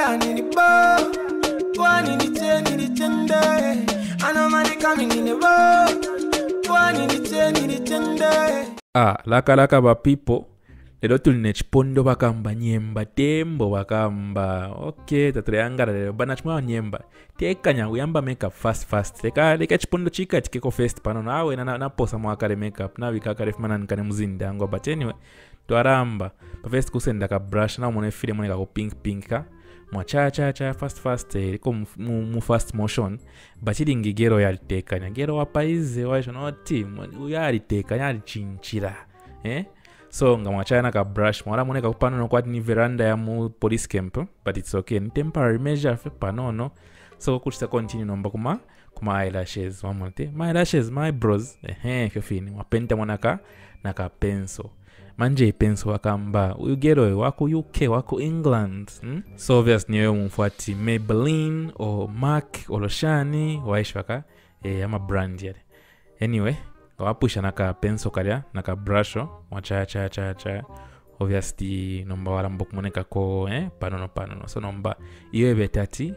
I need it both. One in the chain, in the tender. I know money coming in the boat. One in the chain, in the tender. Laka ba people. Lero tuline chipondo bakamba nyemba tembo bakamba. Okay, tatreangara lero banachuma nyemba. Tekanya uyamba makeup fast. Leka chipondo chika tikeko first pano nawe na posa mwakare makeup na vikakare fumana nkane muzinda ngo but anyway twaramba pa first kusenda ka brush na mone file mone ka pink ka mwa cha fast liko mu fast motion but ilingi gero yalitekanya gero wapaize waisho no team uyalitekanya alichinchira so nga mwachana ka brush mwala mone ka kupano no kwati ni veranda ya mu police camp but it's okay ni temporary measure fe panono so kuchita continue nomba kuma eyelashes wamonte my eyelashes my brows kofini wapenta mwanaka naka pencil manje pencil wakamba uyugero wako UK wako England so obvious niyo mfuati Maybelline or MAC or Loshani waishwaka ama brand yale anyway kawapusha naka pencil kalya naka brush cha obviously nomba wala mbokumoneka ko panono so nomba iyo betati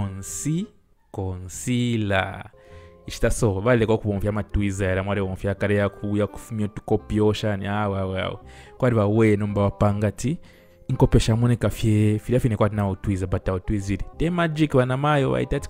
concealer ishtaso vale kwa kubonfya matwiza ya mwale bonfya kare ya kufumyo tukopyosha ni kwa diba we nomba wapangati inkopesha moneka fie kwa na utwiza bata utwiziri te magic wana mayo waitati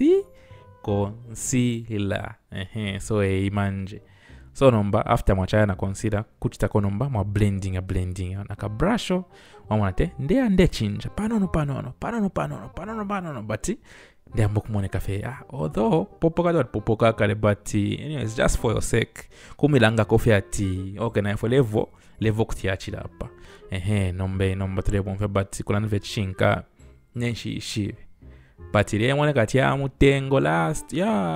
concealer so imanje so nomba after mwachaya na concealer kuchitako nomba mwa blending naka brusho wamwanate nde chinja panono but nde ambo kumoneka fe although popoka kale but anyway it's just for your sake kumilanga kofi ati okay na for level kutiachira hapa nomba tule bonfe but kuna nve chinka nenshi but ile mwana kati ya mutengo last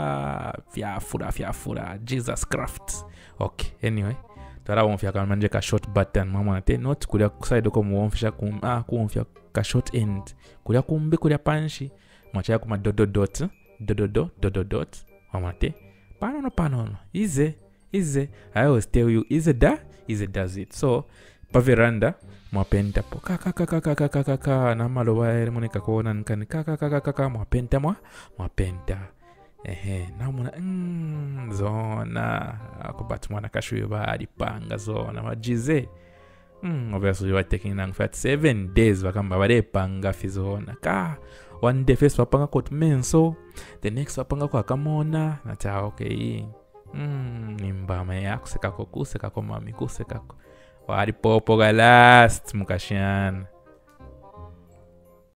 fyafura Jesus craft okay anyway tara wonfya kama manje ka short button mama ate not kulia side ko muonfisha kuonfya ka short end kulia kumbe kulia panshi mwacha kuma dot mama ate panono easy I always tell you easy does it so pa veranda mwapenta po kaka na maloba ele moneka kuona nkani kaka mwapenta na muna zona akubat mwana kashuyo bali panga zona wajize obviously you are taking nang fat 7 days wakamba bale panga fizona one day first wapanga kot menso the next wapanga kwa kamona nata okay nimbama yakuseka ko mami kuseka ko wali popo ga last mukashiana